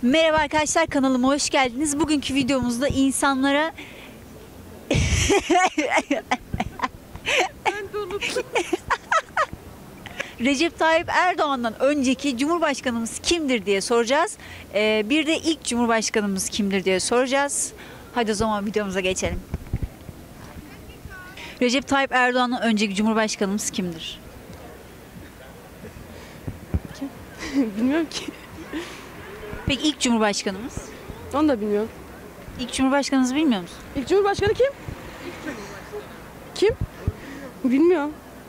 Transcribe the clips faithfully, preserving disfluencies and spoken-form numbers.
Merhaba arkadaşlar, kanalıma hoş geldiniz. Bugünkü videomuzda insanlara Recep Tayyip Erdoğan'dan önceki Cumhurbaşkanımız kimdir diye soracağız. Ee, bir de ilk Cumhurbaşkanımız kimdir diye soracağız. Hadi o zaman videomuza geçelim. Recep Tayyip Erdoğan'dan önceki Cumhurbaşkanımız kimdir? Kim? Bilmiyorum ki. Peki ilk Cumhurbaşkanımız? Onu da bilmiyorum. İlk Cumhurbaşkanımızı bilmiyor musun? İlk Cumhurbaşkanı kim? Kim? Bilmiyorum.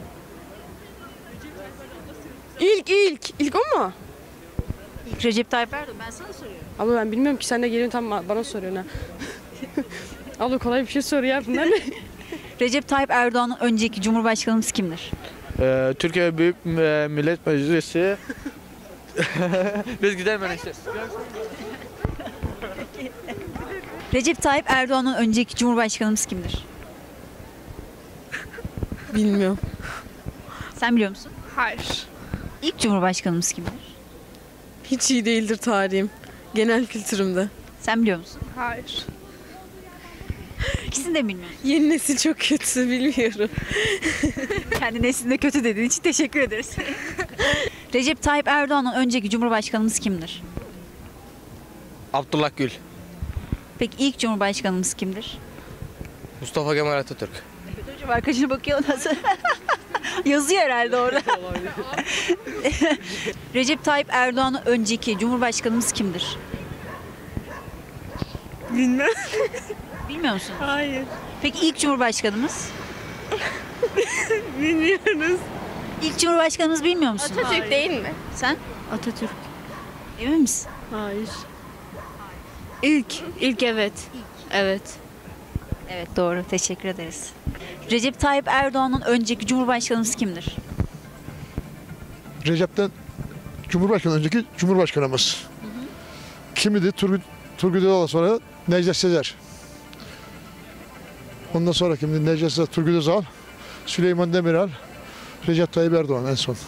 İlk ilk. İlk o mu? İlk Recep Tayyip Erdoğan. Ben sana soruyorum. Abla ben bilmiyorum ki, sen de geliyorsun tam bana soruyorsun ha. Abla kolay bir şey sor ya, bunlar ne? Recep Tayyip Erdoğan'dan önceki Cumhurbaşkanımız kimdir? Ee, Türkiye Büyük e, Millet Meclisi. Biz gidelim ben işte. Recep Tayyip Erdoğan'dan önceki Cumhurbaşkanımız kimdir? Bilmiyorum. Sen biliyor musun? Hayır. İlk Cumhurbaşkanımız kimdir? Hiç iyi değildir tarihim. Genel kültürümde. Sen biliyor musun? Hayır. İkisini de bilmiyorsun. Yeni nesil çok kötü, bilmiyorum. Kendi neslinde kötü dediğin için teşekkür ederiz. Recep Tayyip Erdoğan'dan önceki Cumhurbaşkanımız kimdir? Abdullah Gül. Peki ilk Cumhurbaşkanımız kimdir? Mustafa Kemal Atatürk. Evet hocam, arkadaşına bakıyor nasıl? Yazıyor herhalde orada. Recep Tayyip Erdoğan'dan önceki Cumhurbaşkanımız kimdir? Bilmem. Bilmiyor musun? Hayır. Peki ilk Cumhurbaşkanımız? Bilmiyoruz. İlk Cumhurbaşkanımız bilmiyor musun? Atatürk değil mi? Sen? Atatürk. Emin misin? Hayır. İlk. İlk evet. Evet. Evet doğru, teşekkür ederiz. Recep Tayyip Erdoğan'dan önceki Cumhurbaşkanımız kimdir? Recep'ten Cumhurbaşkanı önceki Cumhurbaşkanımız. Kimidi? Turgut, Turgut Özal, sonra Necdet Sezer. Ondan sonra kimdi? Necdet Sezer, Turgut Özal, Süleyman Demirel, Recep Tayyip Erdoğan en son.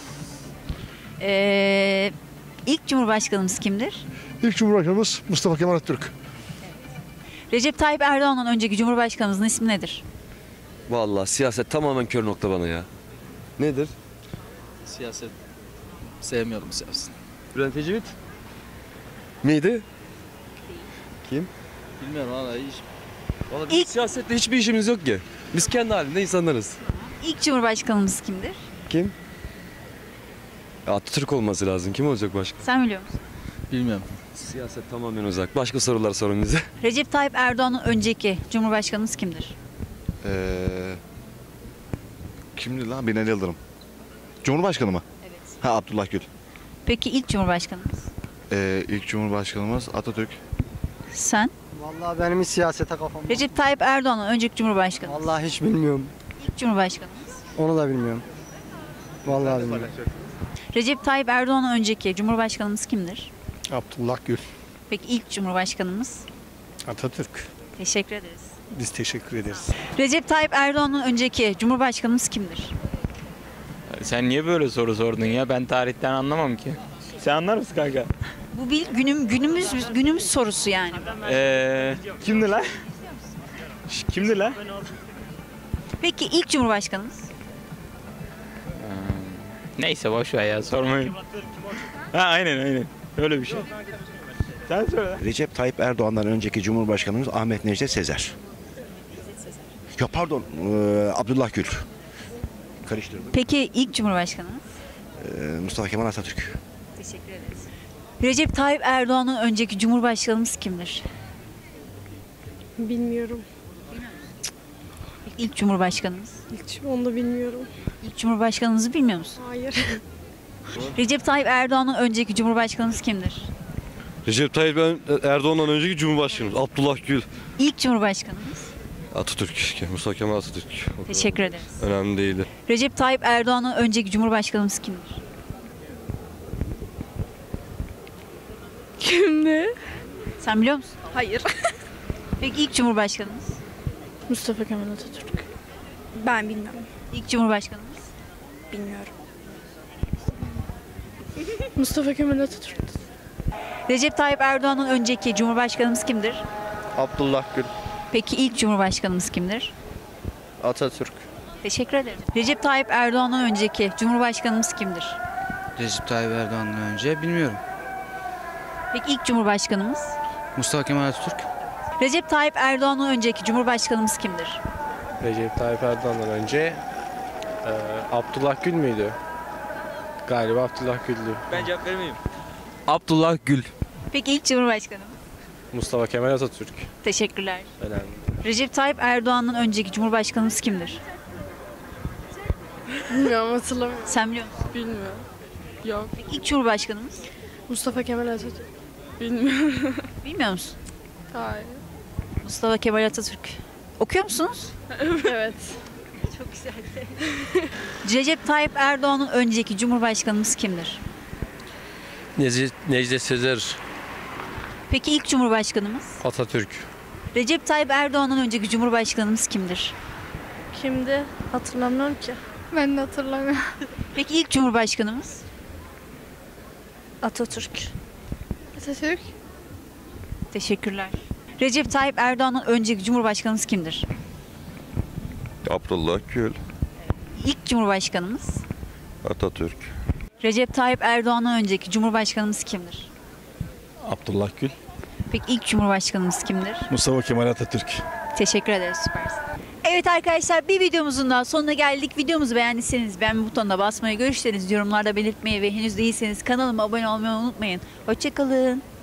Ee, ilk Cumhurbaşkanımız kimdir? İlk Cumhurbaşkanımız Mustafa Kemal Atatürk. Recep Tayyip Erdoğan'dan önceki Cumhurbaşkanımızın ismi nedir? Vallahi siyaset tamamen kör nokta bana ya. Nedir? Siyaset. Sevmiyorum siyaset. Bülent Ecevit. Miydi? Kim? Bilmiyorum valla hiç. Vallahi bizim İlk- siyasette hiçbir işimiz yok ki. Biz kendi halinde insanlarız. İlk Cumhurbaşkanımız kimdir? Kim? Ya Atatürk olması lazım. Kim olacak başka? Sen biliyor musun? Bilmiyorum. Siyaset tamamen uzak. Başka sorular sorun bize. Recep Tayyip Erdoğan'dan önceki Cumhurbaşkanımız kimdir? Ee, kimdi lan? Binali Yıldırım. Cumhurbaşkanı mı? Evet. Ha, Abdullah Gül. Peki ilk Cumhurbaşkanımız? Ee, ilk Cumhurbaşkanımız Atatürk. Sen? Vallahi benim hiç siyasete kafam yok. Recep Tayyip Erdoğan'dan önceki Cumhurbaşkanımız? Vallahi hiç bilmiyorum. İlk Cumhurbaşkanımız? Onu da bilmiyorum. Vallahi bilmiyorum. Recep Tayyip Erdoğan'dan önceki Cumhurbaşkanımız kimdir? Abdullah Gül, Peki ilk Cumhurbaşkanımız? Atatürk. Teşekkür ederiz. Biz teşekkür ederiz. Recep Tayyip Erdoğan'dan önceki Cumhurbaşkanımız kimdir? Sen niye böyle soru sordun ya? Ben tarihten anlamam ki. Sen anlar mısın kanka? Bu bir günüm günümüz günümüz sorusu yani. Ee, kimdi lan? Şş, Kimdi lan? Peki ilk Cumhurbaşkanımız? Neyse boş ver ya, sormayın. Ha aynen aynen. Öyle bir şey. Sen söyle. Recep Tayyip Erdoğan'dan önceki Cumhurbaşkanımız Ahmet Necdet Sezer. Ya pardon, eee, Abdullah Gül. Karıştırdım. Peki ilk Cumhurbaşkanımız? Eee, Mustafa Kemal Atatürk. Teşekkür ederiz. Recep Tayyip Erdoğan'dan önceki Cumhurbaşkanımız kimdir? Bilmiyorum. Peki ilk Cumhurbaşkanımız? Hiç onu da bilmiyorum. İlk Cumhurbaşkanımızı bilmiyor musun? Hayır. Recep Tayyip Erdoğan'dan önceki Cumhurbaşkanımız kimdir? Recep Tayyip Erdoğan'dan önceki Cumhurbaşkanımız Abdullah Gül. İlk Cumhurbaşkanımız? Atatürk. Mustafa Kemal Atatürk. Teşekkür ederiz. Önemli değildi. Recep Tayyip Erdoğan'dan önceki Cumhurbaşkanımız kimdir? Kimdi? Sen biliyor musun? Hayır. Peki ilk Cumhurbaşkanımız? Mustafa Kemal Atatürk. Ben bilmem. İlk Cumhurbaşkanımız? Bilmiyorum. Mustafa Kemal Atatürk. Recep Tayyip Erdoğan'ın önceki Cumhurbaşkanımız kimdir? Abdullah Gül. Peki ilk Cumhurbaşkanımız kimdir? Atatürk. Teşekkür ederim. Recep Tayyip Erdoğan'dan önceki Cumhurbaşkanımız kimdir? Recep Tayyip Erdoğan'dan önce bilmiyorum. Peki ilk Cumhurbaşkanımız? Mustafa Kemal Atatürk. Recep Tayyip Erdoğan'dan önceki Cumhurbaşkanımız kimdir? Recep Tayyip Erdoğan'dan önce e, Abdullah Gül müydü? Galiba Abdullah Gül'dü. Ben cevap vermeyeyim. Abdullah Gül. Peki ilk Cumhurbaşkanımız? Mustafa Kemal Atatürk. Teşekkürler. Önemli. Recep Tayyip Erdoğan'dan önceki Cumhurbaşkanımız kimdir? Bilmiyorum, hatırlamıyorum. Sen biliyor musun? Bilmiyorum. Yok. Peki ilk Cumhurbaşkanımız? Mustafa Kemal Atatürk. Bilmiyorum. Bilmiyor musun? Hayır. Mustafa Kemal Atatürk. Okuyor musunuz? Evet. Çok güzeldi. Recep Tayyip Erdoğan'ın önceki Cumhurbaşkanımız kimdir? Necdet, Necdet Sezer. Peki ilk Cumhurbaşkanımız? Atatürk. Recep Tayyip Erdoğan'ın önceki Cumhurbaşkanımız kimdir? Kimdi? Hatırlamıyorum ki. Ben de hatırlamıyorum. Peki ilk Cumhurbaşkanımız? Atatürk. Atatürk? Teşekkürler. Recep Tayyip Erdoğan'ın önceki Cumhurbaşkanımız kimdir? Abdullah Gül. İlk Cumhurbaşkanımız? Atatürk. Recep Tayyip Erdoğan'dan önceki Cumhurbaşkanımız kimdir? Abdullah Gül. Peki ilk Cumhurbaşkanımız kimdir? Mustafa Kemal Atatürk. Teşekkür ederiz, süpersin. Evet arkadaşlar, bir videomuzun daha sonuna geldik. Videomuzu beğendiyseniz beğenme butonuna basmayı, görüşlerinizi yorumlarda belirtmeyi ve henüz değilseniz kanalıma abone olmayı unutmayın. Hoşçakalın.